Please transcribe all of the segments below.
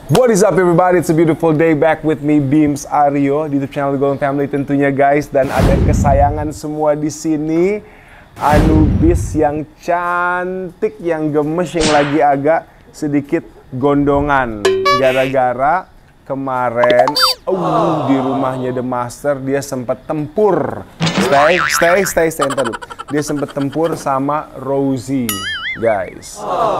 What is up everybody, it's a beautiful day back with me Beams Aryo di YouTube channel Golden Family tentunya guys. Dan ada kesayangan semua di sini, Anubis yang cantik, yang gemes, yang lagi agak sedikit gondongan gara-gara kemarin di rumahnya The Master dia sempat tempur. Stay entar dulu. Dia sempat tempur sama Rosie, guys.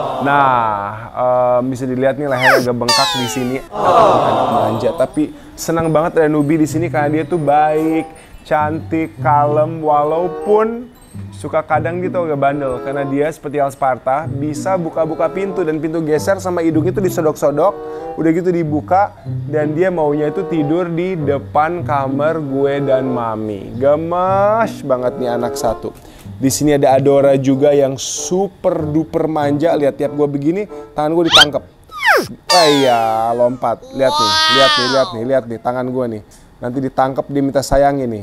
Nah, bisa dilihat nih lehernya agak bengkak di sini. Anak manja, tapi senang banget ada Nubi di sini karena dia tuh baik, cantik, kalem, walaupun suka kadang gitu agak bandel karena dia seperti Al Sparta bisa buka-buka pintu dan pintu geser sama hidung itu disodok-sodok, udah gitu dibuka dan dia maunya itu tidur di depan kamar gue dan Mami. Gemes banget nih anak satu. Di sini ada Adora juga yang super duper manja. Lihat tiap gue begini, tangan gue ditangkap. Iya, lompat. Lihat nih tangan gue nih. Nanti ditangkap dia minta sayangin nih.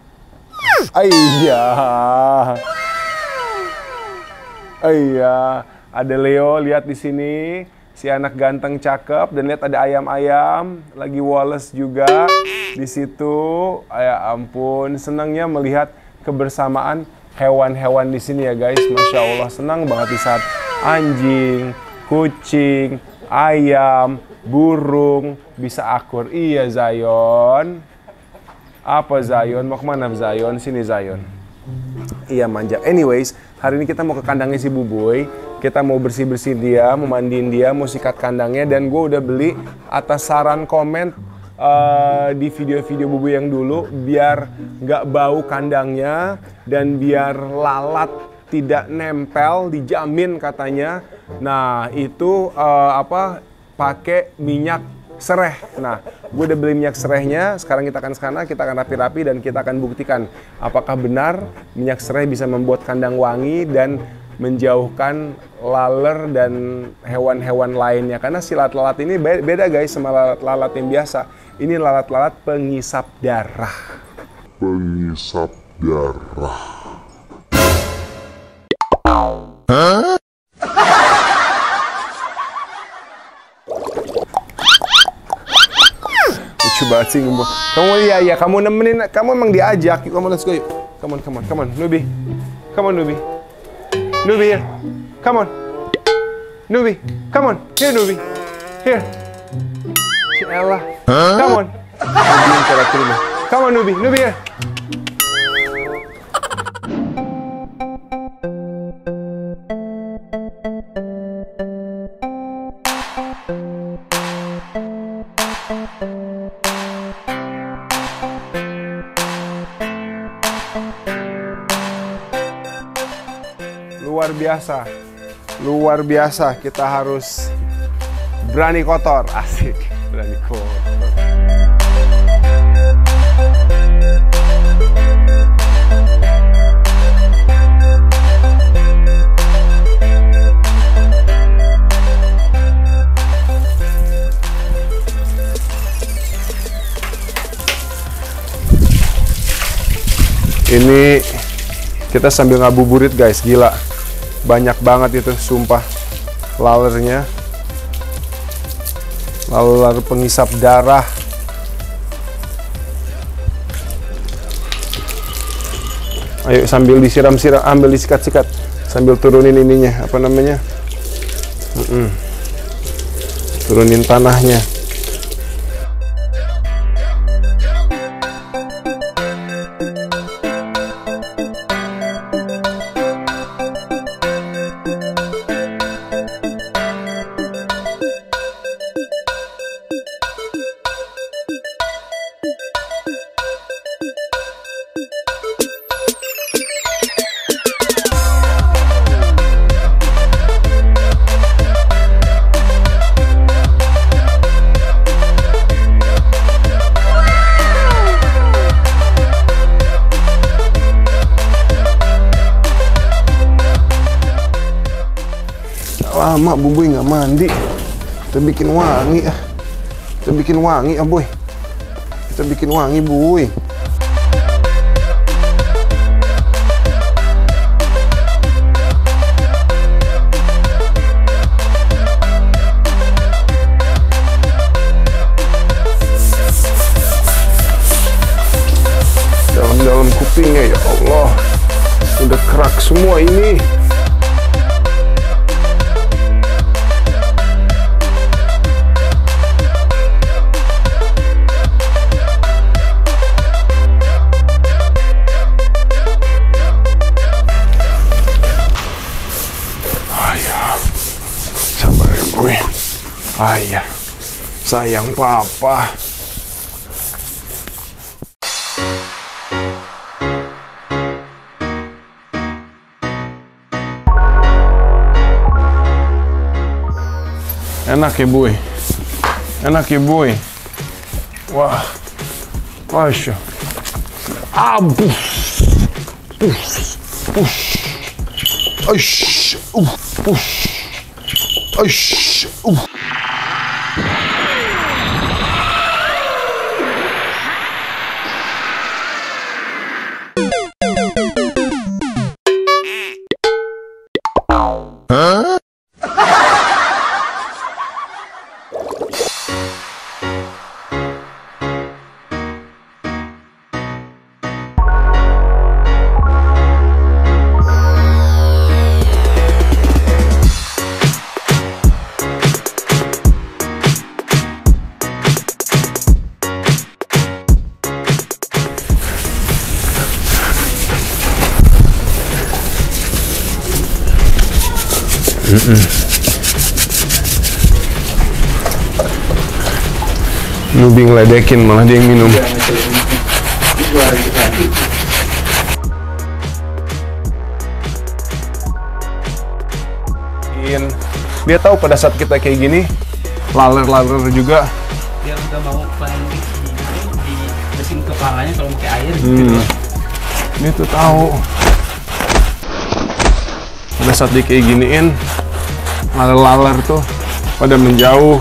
Iya, ada Leo, lihat di sini si anak ganteng cakep, dan lihat ada ayam-ayam lagi Wallace juga di situ. Ya ampun, senangnya melihat kebersamaan hewan-hewan di sini ya guys. Masya Allah, senang banget di saat anjing, kucing, ayam, burung bisa akur. Iya Zion. Apa Zion? Mau kemana Zion? Sini Zion. Iya manja. Anyways, hari ini kita mau ke kandangnya si Buboy. Kita mau bersih-bersih dia, mau mandiin dia, mau sikat kandangnya. Dan gue udah beli atas saran komen di video-video Buboy yang dulu, biar nggak bau kandangnya dan biar lalat tidak nempel, dijamin katanya. Nah itu pakai minyak sereh. Nah, gue udah beli minyak serehnya. Sekarang kita akan rapi-rapi dan kita akan buktikan apakah benar minyak sereh bisa membuat kandang wangi dan menjauhkan laler dan hewan-hewan lainnya. Karena si lalat-lalat ini beda guys sama lalat-lalat yang biasa. Ini lalat-lalat pengisap darah. Pengisap darah. Hah? Lucu banget sih. Kamu iya, kamu nemenin, kamu emang diajak. Kamu let's go yuk. Come on, Nubi. Come on, Nubi. Nubi, here. Come on. Nubi, come on. Here, Nubi. Here. Si Ella. Come on. Come on, Nubi. Nubi, here. Luar biasa, kita harus berani kotor, asik, berani kotor. Ini kita sambil ngabuburit guys, gila. Banyak banget itu, sumpah, lalernya. Laler pengisap darah. Ayo sambil disiram-siram, ambil disikat-sikat. Sambil turunin ininya, apa namanya? Turunin tanahnya. Lama Buboy nggak mandi. Kita bikin wangi ah. Boy. Kita bikin wangi, Boy. semua ini. Ayah, sayang papa. Enak ya boy, enak ya boy. Wah, masya. Abuh, push, Nubi ngeledekin, malah dia yang minum. Dia tahu pada saat kita kayak gini, laler juga. Dia udah mau pengen dibersihin kepalanya kalau pakai air gitu. Dia tuh tahu. Pada saat dia kayak giniin, laler tuh pada menjauh.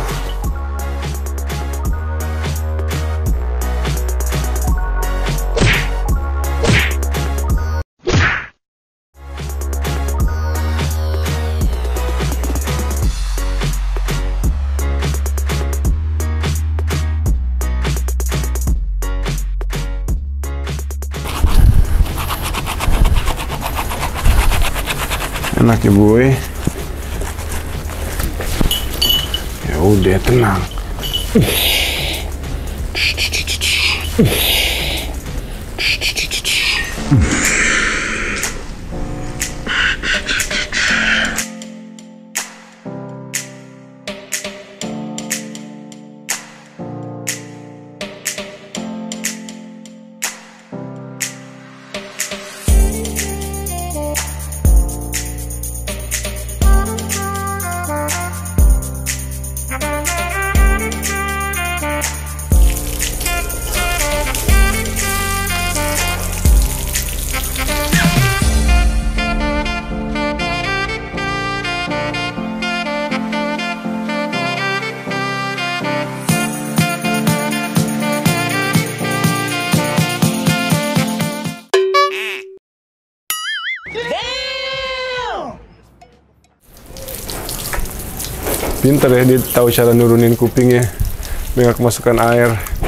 Enak ya boy. Ya udah tenang. Pinter ya, dia tahu cara nurunin kupingnya biar nggak kemasukan air.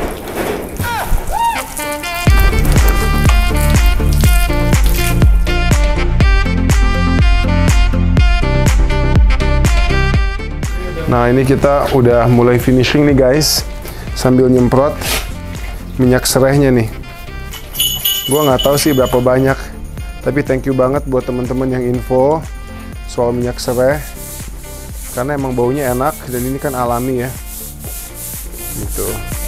Nah ini kita udah mulai finishing nih guys, sambil nyemprot minyak serehnya nih. Gua nggak tahu sih berapa banyak, tapi thank you banget buat teman-teman yang info soal minyak sereh. Karena emang baunya enak dan ini kan alami ya, gitu.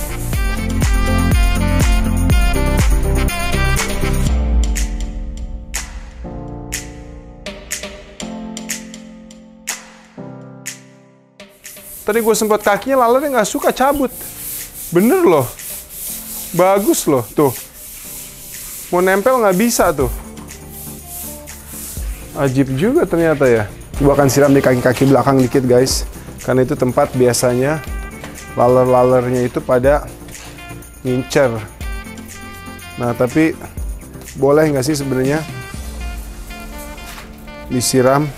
Tadi gue semprot kakinya, lalernya nggak suka cabut. Bener loh, bagus loh tuh. Mau nempel nggak bisa tuh. Ajib juga ternyata ya. Gue akan siram di kaki-kaki belakang dikit guys, karena itu tempat biasanya laler-lalernya itu pada ngincer. Nah tapi boleh nggak sih sebenarnya disiram,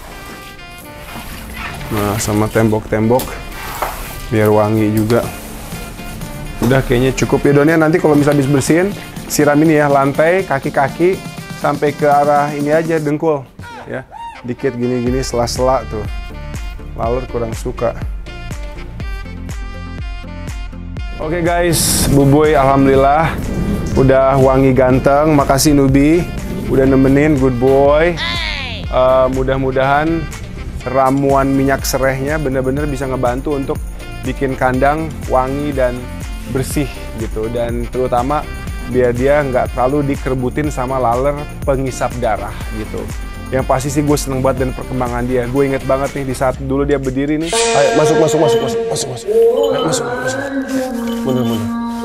nah sama tembok-tembok biar wangi juga. Udah kayaknya cukup ya Don ya. Nanti kalau bisa habis bersihin, siram ini ya lantai, kaki-kaki sampai ke arah ini aja dengkul. ya. Dikit gini-gini sela-sela tuh. Laler kurang suka. Oke guys, Buboy alhamdulillah udah wangi ganteng. Makasih Nubi udah nemenin, good boy. Mudah-mudahan ramuan minyak serehnya bener-bener bisa ngebantu untuk bikin kandang wangi dan bersih gitu. Dan terutama biar dia nggak terlalu dikerbutin sama laler pengisap darah gitu. Yang pasti sih gue seneng banget dan perkembangan dia. Gue inget banget nih di saat dulu dia berdiri nih. Ayo masuk. Ayo, masuk. Mundur.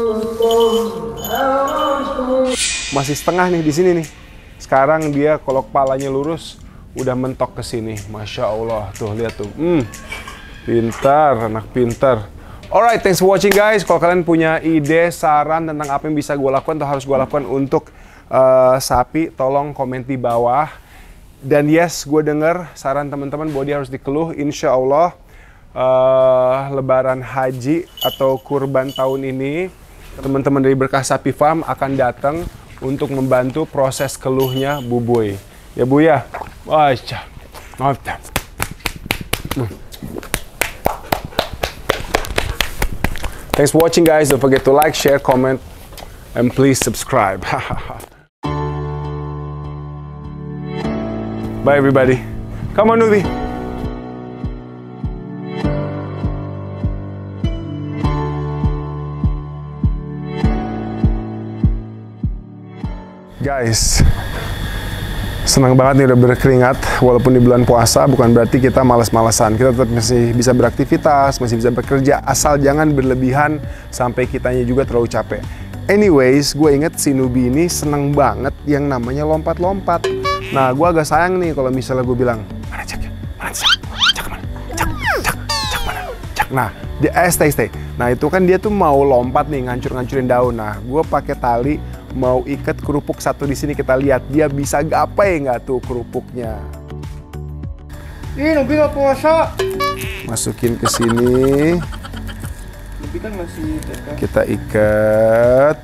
Masih setengah nih di sini nih. Sekarang dia kalau kepalanya lurus udah mentok ke sini. Masya Allah tuh lihat tuh. Pintar, anak pintar. Alright, thanks for watching guys. Kalau kalian punya ide, saran tentang apa yang bisa gue lakukan atau harus gue lakukan untuk sapi, tolong komen di bawah. Dan yes, gue denger saran teman-teman bahwa dia harus dikeluh. Insya Allah Lebaran Haji atau Kurban tahun ini, teman-teman dari Berkah Sapi Farm akan datang untuk membantu proses keluhnya Buboy. Ya Bu ya? Thanks for watching guys. Don't forget to like, share, comment, and please subscribe. Bye everybody. Come on Nubi. Guys, senang banget nih udah berkeringat. Walaupun di bulan puasa bukan berarti kita malas-malasan. Kita tetap masih bisa beraktivitas, masih bisa bekerja. Asal jangan berlebihan sampai kitanya juga terlalu capek. Anyways, gue inget si Nubi ini seneng banget yang namanya lompat-lompat. Nah, gue agak sayang nih kalau misalnya gue bilang, mana Cak ya? Mana Cak? Cak mana? Cak mana? Cak. Nah, dia stay. Nah, itu kan dia tuh mau lompat nih, ngancur-ngancurin daun. Nah, gue pakai tali mau ikat kerupuk satu di sini, kita lihat dia bisa gapai nggak tuh kerupuknya. Ih, Nubi nggak puasa. Masukin ke sini. Nubi kan masih TK. Kita ikat.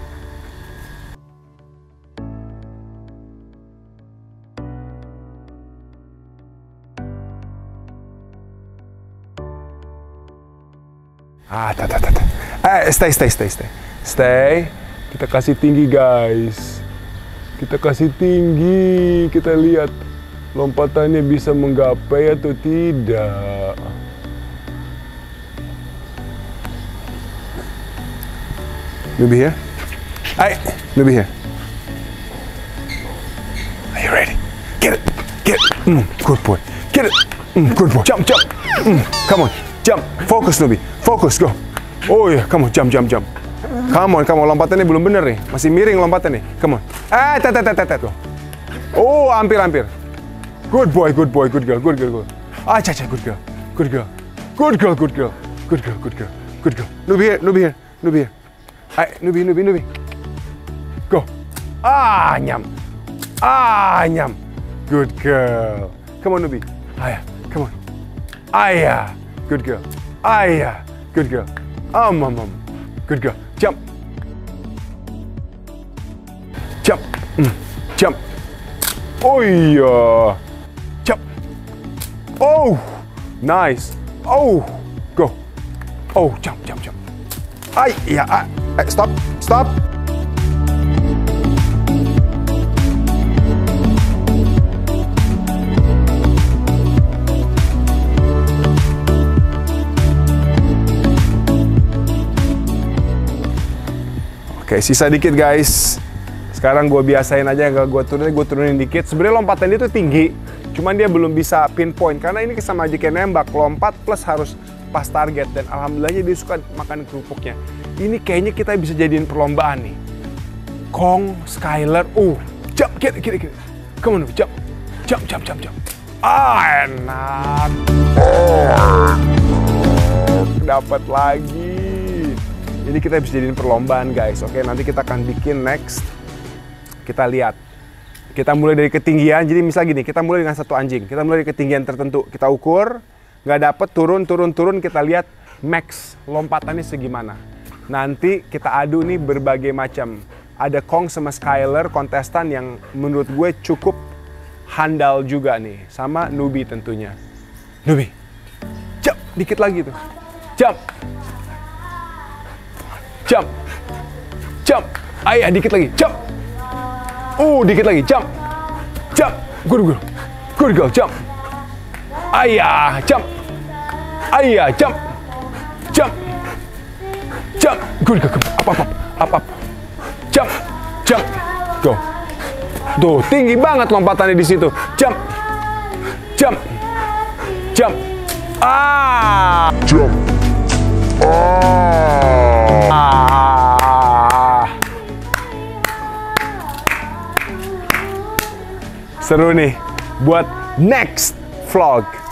Stay. Kita kasih tinggi guys. Kita kasih tinggi. Kita lihat lompatannya bisa menggapai atau tidak. Nubi here. Nubi here. Are you ready? Get it. Good boy. Get it. Good boy. Jump. Come on. Jump. Focus Nubi. Focus. Go. Oh yeah. Come on. Jump. Come on. Lompatannya belum bener nih. Masih miring lompatannya nih. Come on. Go. Oh, hampir. Good boy. Good girl. Good girl. Good girl. Nubi here. Nubi. Go. Nyam. Good girl. Come on, Nubi. Come on. Good girl. Good girl. Good girl. Jump. Oh yeah. Jump. Oh, nice. Oh, go. Oh, jump. Stop. Oke, sisa dikit guys. Sekarang gue biasain aja, nggak gue turunin dikit. Sebenarnya lompatan dia tuh tinggi, cuman dia belum bisa pinpoint karena ini sama aja kayak nembak, lompat plus harus pas target. Dan alhamdulillahnya dia suka makan kerupuknya. Ini kayaknya kita bisa jadiin perlombaan nih. Kong, Skyler, jump, get. Come on, jump. Enak. Dapat lagi. Ini kita bisa jadiin perlombaan guys. Oke, nanti kita akan bikin next. Kita lihat. Kita mulai dari ketinggian. Jadi misalnya gini, kita mulai dengan satu anjing. Kita mulai dari ketinggian tertentu. Kita ukur, nggak dapet, turun. Kita lihat max lompatannya segimana. Nanti kita adu nih berbagai macam. Ada Kong sama Skyler, kontestan yang menurut gue cukup handal juga nih, sama Nubi tentunya. Nubi, jump, dikit lagi tuh, jump, jump, jump, ayah dikit lagi, jump, dikit lagi, jump, jump, good girl, jump, ayah, jump, jump, jump, good girl, up, jump, go. Tuh, tinggi banget lompatannya di situ. Jump. Jump. Jump. Jump. Seru nih buat next vlog.